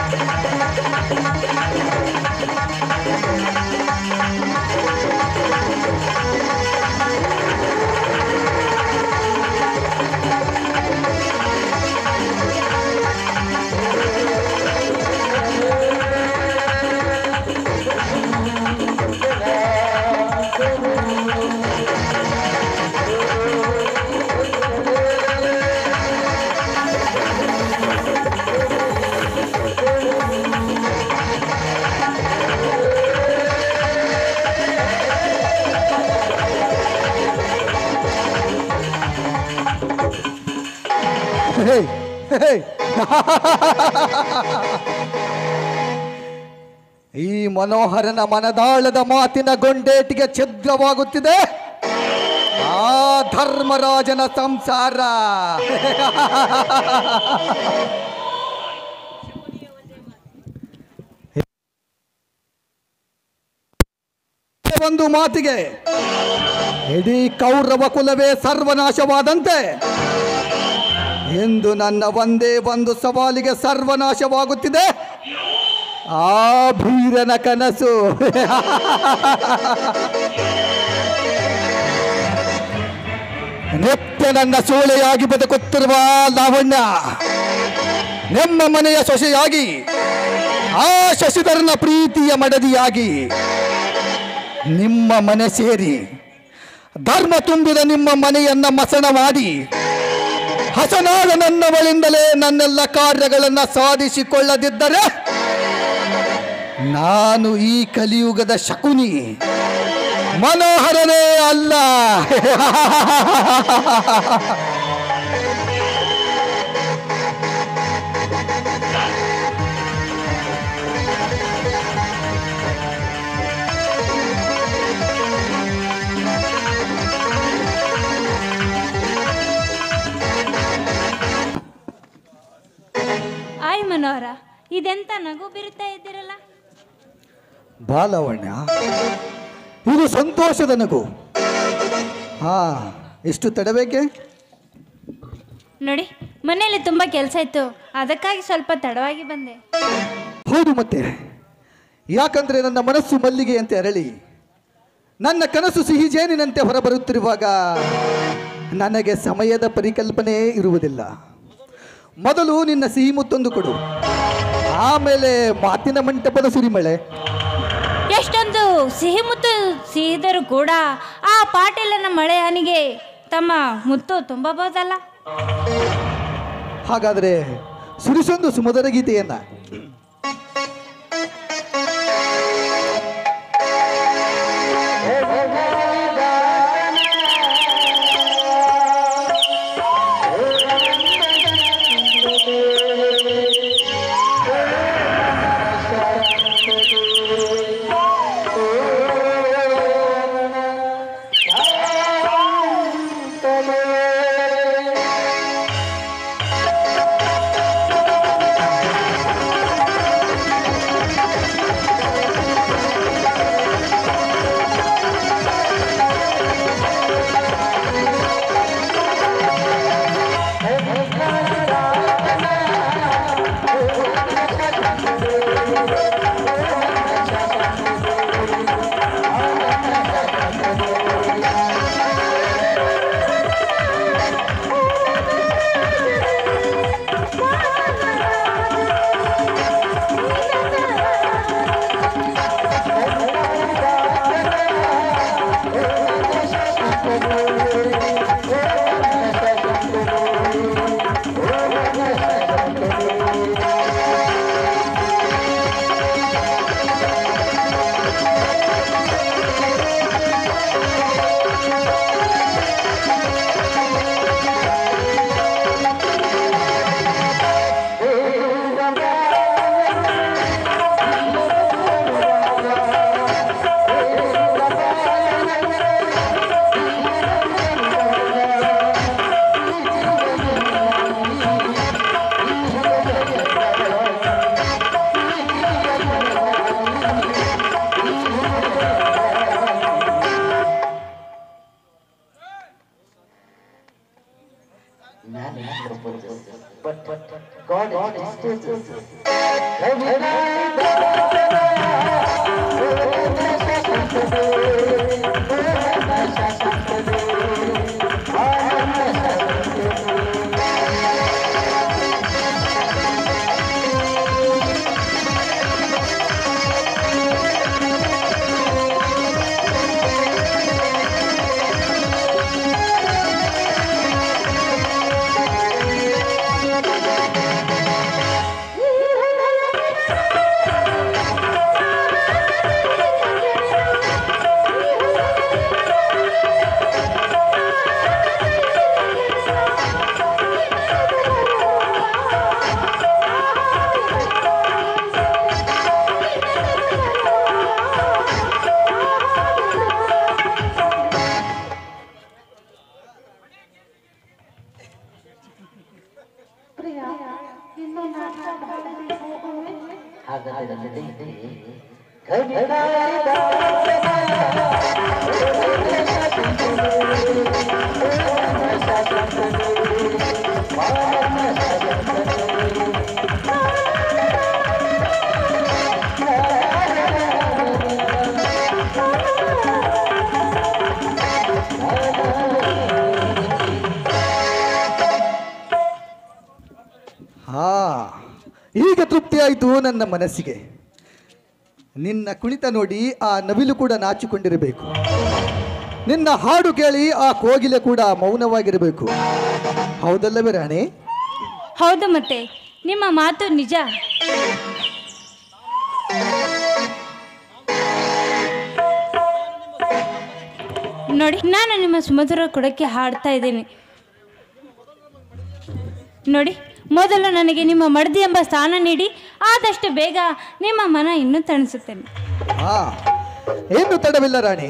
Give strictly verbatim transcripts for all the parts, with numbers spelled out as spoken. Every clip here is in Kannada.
ಈ ಮನೋಹರನ ಮನದಾಳದ ಮಾತಿನ ಗೊಂಡೇಟಿಗೆ ಛಿದ್ರವಾಗುತ್ತಿದೆ ಆ ಧರ್ಮರಾಜನ ಸಂಸಾರ. ಒಂದು ಮಾತಿಗೆ ಇಡೀ ಕೌರವ ಕುಲವೇ ಸರ್ವನಾಶವಾದಂತೆ ಎಂದು ನನ್ನ ಒಂದೇ ಒಂದು ಸವಾಲಿಗೆ ಸರ್ವನಾಶವಾಗುತ್ತಿದೆ ಆ ಭೀರನ ಕನಸು. ನಿತ್ಯ ನನ್ನ ಸೂಳೆಯಾಗಿ ಬದುಕುತ್ತಿರುವ ಲಾವಣ್ಯ ನಿಮ್ಮ ಮನೆಯ ಸೊಸೆಯಾಗಿ ಆ ಶಶಿಧರನ ಪ್ರೀತಿಯ ಮಡದಿಯಾಗಿ ನಿಮ್ಮ ಮನೆ ಸೇರಿ ಧರ್ಮ ತುಂಬಿದ ನಿಮ್ಮ ಮನೆಯನ್ನ ಮಸಣ ಮಾಡಿ ಹಸನಾದ ನನ್ನವಳಿಂದಲೇ ನನ್ನೆಲ್ಲ ಕಾರ್ಯಗಳನ್ನು ಸಾಧಿಸಿಕೊಳ್ಳದಿದ್ದರೆ ನಾನು ಈ ಕಲಿಯುಗದ ಶಕುನಿ ಮನೋಹರನೇ ಅಲ್ಲ. ಆಯ್ ಮನೋಹರ, ಇದೆಂತ ನಗು ಬೀರುತ್ತಾ ಇದ್ದೀರಲ್ಲ? ಬಾಲವಣ್ಯ, ಇದು ಸಂತೋಷದ ನಗು. ಹಾ, ಎಷ್ಟು ತಡಬೇಕೆ? ನೋಡಿ, ಮನೆಯಲ್ಲಿ ತುಂಬಾ ಕೆಲಸ ಇತ್ತು, ಅದಕ್ಕಾಗಿ ಸ್ವಲ್ಪ ತಡವಾಗಿ ಬಂದೆ. ಹೌದು, ಮತ್ತೆ ಯಾಕಂದ್ರೆ ನನ್ನ ಮನಸ್ಸು ಮಲ್ಲಿಗೆಯಂತೆ ಅರಳಿ ನನ್ನ ಕನಸು ಸಿಹಿ ಜೇನಿನಂತೆ ಹೊರಬರುತ್ತಿರುವಾಗ ನನಗೆ ಸಮಯದ ಪರಿಕಲ್ಪನೆ ಇರುವುದಿಲ್ಲ. ಮೊದಲು ನಿನ್ನ ಸಿಹಿ ಮುತ್ತೊಂದು ಕೊಡು, ಆಮೇಲೆ ಮಾತಿನ ಮಂಟಪದ ಸುರಿಮಳೆ. ಎಷ್ಟೊಂದು ಸಿಹಿ ಮುತ್ತು ಸಿಹಿದರೂ ಕೂಡ ಆ ಪಾಟೀಲನ ಮಳೆ ಹನಿಗೆ ತಮ್ಮ ಮುತ್ತು ತುಂಬಬಹುದಲ್ಲ? ಹಾಗಾದರೆ ಸುರಿಸೊಂದು ಸುಮಧುರ ಗೀತೆಯನ್ನ. ಹಾ, ಈಗ ತೃಪ್ತಿ ಆಯಿತು ನನ್ನ ಮನಸ್ಸಿಗೆ. ನಿನ್ನ ಕುಣಿತ ನೋಡಿ ಆ ನವಿಲು ಕೂಡ ನಾಚಿಕೊಂಡಿರಬೇಕು. ನಿನ್ನ ಹಾಡು ಕೇಳಿ ಆ ಕೋಗಿಲೆ ಕೂಡ ಮೌನವಾಗಿರಬೇಕು. ಹೌದಲ್ಲವೇ ರಾಣಿ? ಹೌದು, ಮತ್ತೆ ನಿಮ್ಮ ಮಾತು ನಿಜ. ನೋಡಿ, ನಾನು ನಿಮ್ಮ ಸುಮಧುರ ಕೊಡಕ್ಕೆ ಹಾಡ್ತಾ ಇದ್ದೇನೆ. ನೋಡಿ, ಮೊದಲು ನನಗೆ ನಿಮ್ಮ ಮಡದಿ ಎಂಬ ಸ್ಥಾನ ನೀಡಿ, ಆದಷ್ಟು ಬೇಗ ನಿಮ್ಮ ಮನ ಇನ್ನೂ ತಣಿಸುತ್ತೇನೆ. ಹಾ, ಏನು ತಡವಿಲ್ಲ ರಾಣಿ.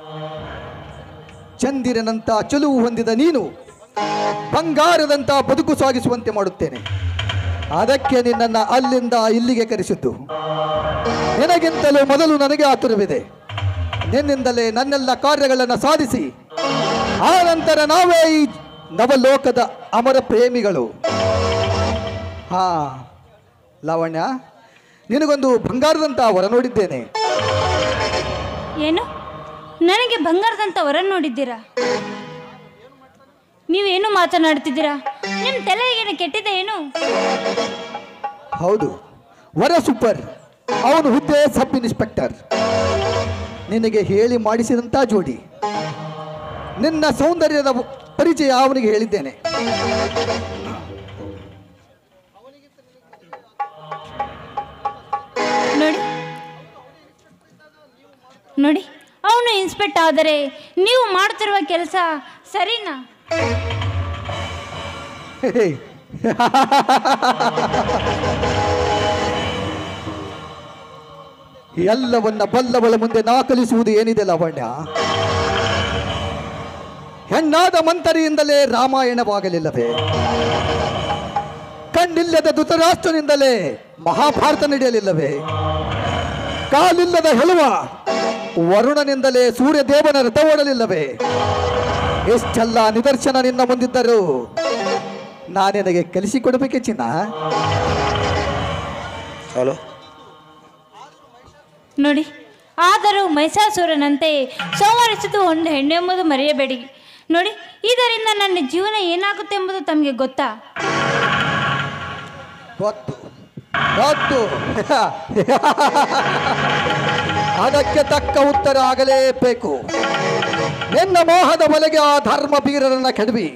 ಚಂದಿರನಂತ ಚಲುವು ಹೊಂದಿದ ನೀನು ಬಂಗಾರದಂತ ಬದುಕು ಸಾಗಿಸುವಂತೆ ಮಾಡುತ್ತೇನೆ. ಅದಕ್ಕೆ ನಿನ್ನನ್ನು ಅಲ್ಲಿಂದ ಇಲ್ಲಿಗೆ ಕರೆಸಿದ್ದು. ನಿನಗಿಂತಲೂ ಮೊದಲು ನನಗೆ ಆತುರವಿದೆ. ನಿನ್ನಿಂದಲೇ ನನ್ನೆಲ್ಲ ಕಾರ್ಯಗಳನ್ನು ಸಾಧಿಸಿ ಆ ನಂತರ ನಾವೇ ಈ ನವಲೋಕದ ಅಮರ ಪ್ರೇಮಿಗಳು. ಹಾ ಲಾವಣ್ಯ, ನಿನಗೊಂದು ಬಂಗಾರದಂತ ವರ ನೋಡಿದ್ದೇನೆ. ಏನು? ನನಗೆ ಬಂಗಾರದಂತ ವರ ನೋಡಿದ್ದೀರಾ? ನೀವೇನು ಮಾತನಾಡ್ತಿದ್ದೀರಾ? ನಿಮ್ಮ ತಲೆಗೇನು ಕೆಟ್ಟಿದೆ ಏನು? ಹೌದು, ವರ ಸೂಪರ್. ಅವನು ಹುದ್ದೆ ಸಬ್ ಇನ್ಸ್ಪೆಕ್ಟರ್. ನಿನಗೆ ಹೇಳಿ ಮಾಡಿಸಿದಂತ ಜೋಡಿ. ನಿನ್ನ ಸೌಂದರ್ಯದ ಪರಿಚಯ ಅವನಿಗೆ ಹೇಳಿದ್ದೇನೆ. ನೋಡಿ ನೋಡಿ ಅವನು ಇನ್ಸ್ಪೆಕ್ಟರ್ ಆದರೆ ನೀವು ಮಾಡ್ತಿರುವ ಕೆಲಸ ಸರಿನಾ? ಎಲ್ಲವನ್ನ ಬಲ್ಲವಳ ಮುಂದೆ ನಾಕಲಿಸುವುದು ಏನಿದೆ ಲಾವಣ್ಯ? ಹೆಣ್ಣಾದ ಮಂತರಿಯಿಂದಲೇ ರಾಮಾಯಣವಾಗಲಿಲ್ಲವೇ? ಕಣ್ಣಿಲ್ಲದ ಧೃತರಾಷ್ಟ್ರನಿಂದಲೇ ಮಹಾಭಾರತ ನಡೆಯಲಿಲ್ಲವೇ? ಕಾಲಿಲ್ಲದ ಹೆಳುವ ವರುಣನಿಂದಲೇ ಸೂರ್ಯದೇವನ ರಥ ಓಡಲಿಲ್ಲವೇ? ಎಷ್ಟೆಲ್ಲ ನಿದರ್ಶನ ನಿನ್ನ ಮುಂದಿದ್ದರು ನಾನಿನಗೆ ಕಲಿಸಿಕೊಡಬೇಕೆ ಚಿನ್ನ? ಹಲೋ ನೋಡಿ, ಆದರೂ ಮೈಸಾಸುರನಂತೆ ಸಂವರಿಸಿದ್ದು ಒಂದು ಹೆಣ್ಣೆಂಬುದು ಮರೆಯಬೇಡಿ. ನೋಡಿ, ಇದರಿಂದ ನನ್ನ ಜೀವನ ಏನಾಗುತ್ತೆ ಎಂಬುದು ತಮಗೆ ಗೊತ್ತಾ? ಗೊತ್ತು ಗೊತ್ತು. ಅದಕ್ಕೆ ತಕ್ಕ ಉತ್ತರ ಆಗಲೇಬೇಕು. ನಿನ್ನ ಮೋಹದ ಬಲೆಗೆ ಆ ಧರ್ಮ ಬೀರರನ್ನ ಕೆಡವಿ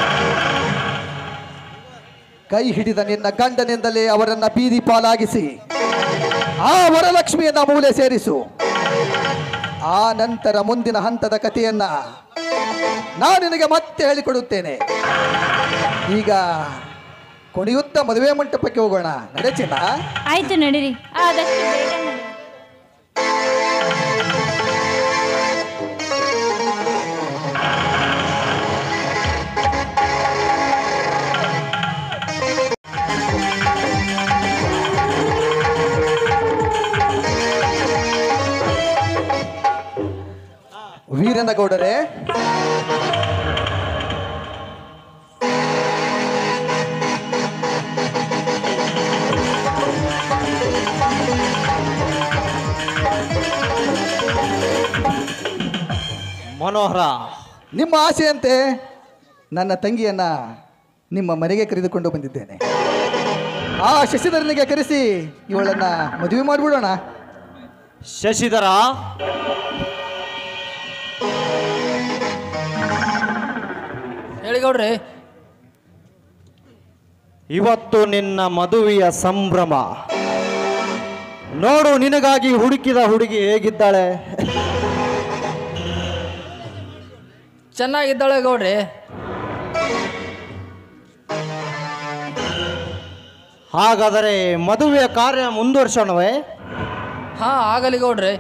ಕೈ ಹಿಡಿದ ನಿನ್ನ ಗಂಡನಿಂದಲೇ ಅವರನ್ನ ಬೀದಿ ಪಾಲಾಗಿಸಿ ಆ ವರಲಕ್ಷ್ಮಿಯನ್ನ ಮೂಲೆ ಸೇರಿಸು. ಆ ನಂತರ ಮುಂದಿನ ಹಂತದ ಕಥೆಯನ್ನ ನಾನು ನಿನಗೆ ಮತ್ತೆ ಹೇಳಿಕೊಡುತ್ತೇನೆ. ಈಗ ಕುಣಿಯುತ್ತಾ ಮದುವೆ ಮಂಟಪಕ್ಕೆ ಹೋಗೋಣ. ನಡೆ ಚಿನ್ನ. ಆಯ್ತು, ನಡೀರಿ. ಆದಷ್ಟು ಬೇಗ ನಡೀರಿ. ವೀರನಗೌಡರೇ, ಮನೋಹರ, ನಿಮ್ಮ ಆಸೆಯಂತೆ ನನ್ನ ತಂಗಿಯನ್ನ ನಿಮ್ಮ ಮನೆಗೆ ಕರೆದುಕೊಂಡು ಬಂದಿದ್ದೇನೆ. ಆ ಶಶಿಧರನಿಗೆ ಕರೆಸಿ ಇವಳನ್ನ ಮದುವೆ ಮಾಡಿಬಿಡೋಣ. ಶಶಿಧರ, ಹೇಳಿ ಗೌಡ್ರಿ. ಇವತ್ತು ನಿನ್ನ ಮದುವೆಯ ಸಂಭ್ರಮ ನೋಡು. ನಿನಗಾಗಿ ಹುಡುಕಿದ ಹುಡುಗಿ ಹೇಗಿದ್ದಾಳೆ? ಚೆನ್ನಾಗಿದ್ದಾಳೆ ಗೌಡ್ರಿ. ಹಾಗಾದರೆ ಮದುವೆಯ ಕಾರ್ಯ ಮುಂದುವರ್ಸೋಣವೇ? ಹಾ, ಆಗಲಿ ಗೌಡ್ರಿ.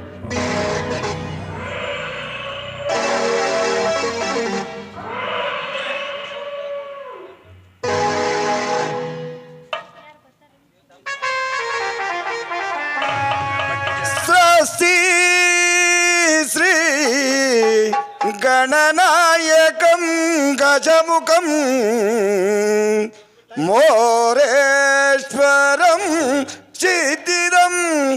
ಸ್ವಸ್ತಿ ಶ್ರೀ ಗಣನಾಯಕಂ ಗಜಮುಖಂ ಮೋರೇಶ್ವರಂ ಚಿದ್ದಿದಂ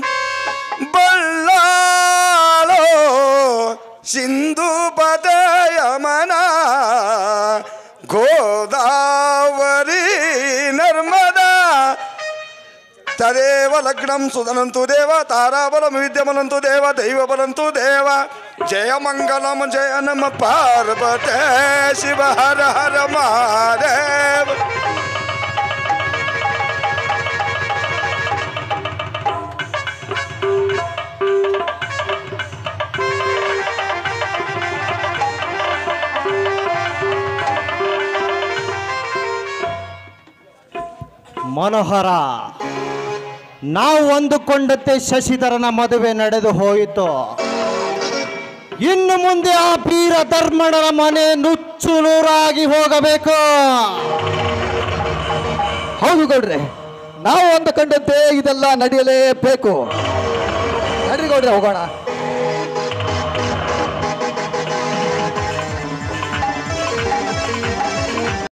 ಬಳ್ಳಾಳೋ ಸಿಂಧು ಪದಯಮನ ಗೋದಾವರಿ ನರ್ಮದಾ ತದೇವ ಲಗ್ನಂ ಸುಧನಂತು ದೇವ ತಾರಾಬಲಂ ವಿದ್ಯಮನಂತು ದೇವ ದೈವ ಬಲಂತು ದೇವ ಜಯ ಮಂಗಲಂ ಜಯ ನಮ ಪಾರ್ವತೆ ಶಿವ ಹರ ಹರ ಮಹಾದೇವ. ಮನೋಹರ, ನಾವು ಅಂದುಕೊಂಡಂತೆ ಶಶಿಧರನ ಮದುವೆ ನಡೆದು ಹೋಯಿತು. ಇನ್ನು ಮುಂದೆ ಆ ಪೀರ ಧರ್ಮಣರ ಮನೆ ನುಚ್ಚು ನೂರಾಗಿ ಹೋಗಬೇಕು. ಹೌದು ಗೌಡ್ರೆ, ನಾವು ಅಂದುಕೊಂಡಂತೆ ಇದೆಲ್ಲ ನಡೆಯಲೇಬೇಕು. ನಡ್ರಿ ಗೌಡ್ರೆ, ಹೋಗೋಣ.